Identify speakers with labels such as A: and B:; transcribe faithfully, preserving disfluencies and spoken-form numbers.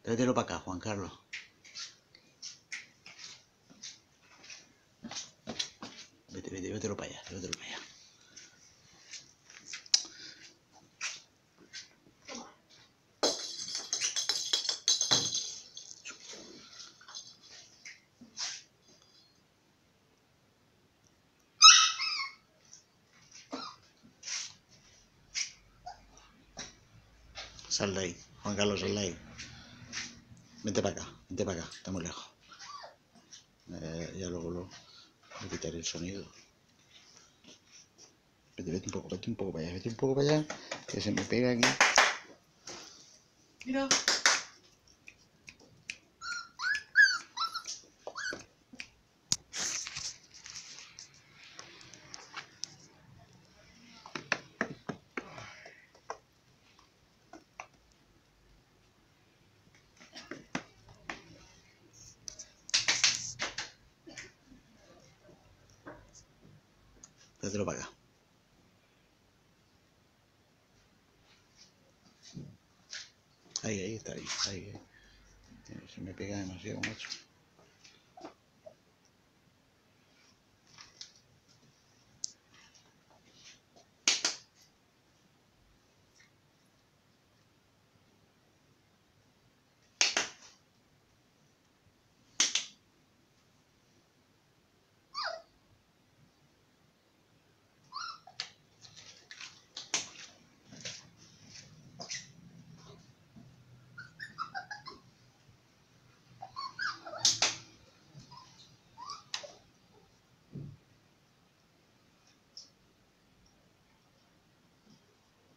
A: Tráetelo para acá, Juan Carlos. Vete, vete, vételo para allá, vételo para allá. Sal de ahí, Juan Carlos, sal de ahí. Vente para acá, vente para acá, está muy lejos. Eh, ya luego lo, le quitaré el sonido. Vete, vete un poco, vete un poco para allá, vete un poco para allá, que se me pega aquí.
B: Mira.
A: Tráetelo para acá. Ahí, ahí está, ahí, ahí. Se me pega demasiado, macho.